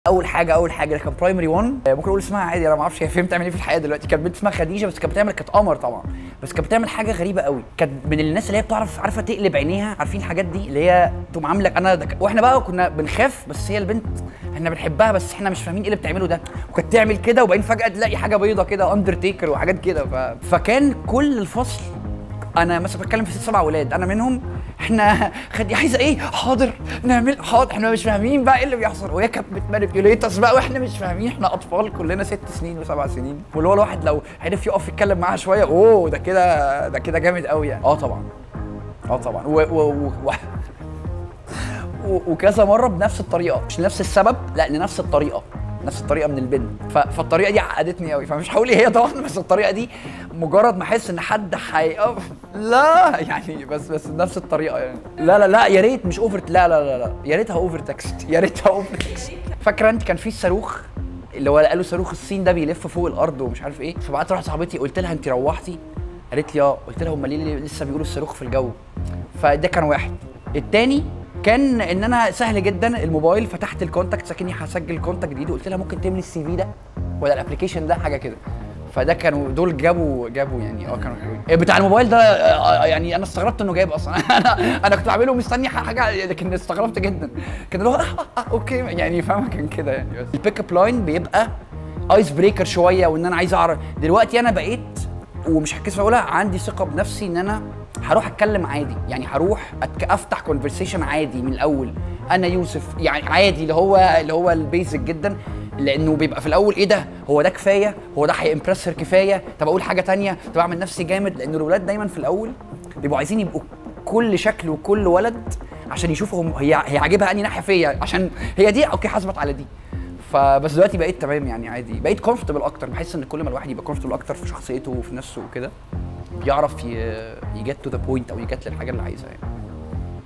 اول حاجه كان برايمري 1. ممكن اقول اسمها عادي، انا ما اعرفش هي فين بتعمل ايه في الحياه دلوقتي. كانت بنت اسمها خديجه، بس كانت قمر طبعا، بس كانت بتعمل حاجه غريبه قوي. كانت من الناس اللي هي بتعرف عارفه تقلب عينيها، عارفين الحاجات دي اللي هي تقوم عامله واحنا بقى كنا بنخاف، بس هي البنت احنا بنحبها بس احنا مش فاهمين ايه اللي بتعمله ده، وكانت تعمل كده وبعدين فجاه تلاقي حاجه بيضه كده اندرتيكر وحاجات كده. فكان كل الفصل انا مثلا بتكلم في 6 7 اولاد انا منهم، احنا خدي عايزه ايه؟ حاضر نعمل حاضر، احنا مش فاهمين بقى ايه اللي بيحصل، وهي كانت بتمانيبيوليت بقى واحنا مش فاهمين، احنا اطفال كلنا 6 سنين و7 سنين، واللي هو الواحد لو عرف يقف يتكلم معاها شويه اوه ده كده جامد قوي يعني. طبعا وكذا مره بنفس الطريقه، مش نفس السبب، لا لنفس الطريقه من البنت. فالطريقه دي عقدتني قوي، فمش هقول ايه هي طبعا، بس الطريقه دي مجرد ما احس ان حد هيقف لا يعني بس نفس الطريقه يعني. لا يا ريت مش اوفر، لا يا ريتها اوفر تكست، فاكره انت كان في الصاروخ اللي هو قالوا صاروخ الصين ده بيلف فوق الارض ومش عارف ايه، فبعت واحده صاحبتي قلت لها انت روحتي؟ قالت لي قلت لها هم ليه لسه بيقولوا الصاروخ في الجو؟ فده كان واحد. التاني كان ان انا سهل جدا الموبايل فتحت الكونتاكت اكني هسجل كونتاكت جديد، وقلت لها ممكن تملي السي في ده ولا الابلكيشن ده حاجه كده. فده كانوا دول جابوا يعني كانوا حلوين. بتاع الموبايل ده يعني انا استغربت انه جايب اصلا انا كنت عامله مستني حاجه لكن استغربت جدا، كان اللي هو اوكي يعني فاهم، كان كده يعني. بس البيك اب لاين بيبقى ايس بريكر شويه، وان انا عايز اعرف دلوقتي انا بقيت ومش هتكسف اقولها عندي ثقه بنفسي ان انا هروح اتكلم عادي، يعني هروح افتح كونفرسيشن عادي من الاول، انا يوسف يعني عادي اللي هو البيزك جدا، لانه بيبقى في الاول ايه ده، هو ده كفايه، هو ده هيمبرسر كفايه، طب اقول حاجه ثانيه، طب اعمل نفسي جامد، لان الولاد دايما في الاول بيبقوا عايزين يبقوا كل شكل وكل ولد عشان يشوفوا هي عاجبها انهي ناحيه فيا، عشان هي دي اوكي حاسبت على دي. فبس دلوقتي بقيت تمام يعني عادي، بقيت كومفورتبل اكتر، بحس ان كل ما الواحد يبقى كومفورتبل اكتر في شخصيته وفي نفسه وكده بيعرف يجت تو ذا بوينت او يجت للحاجه اللي عايزها يعني.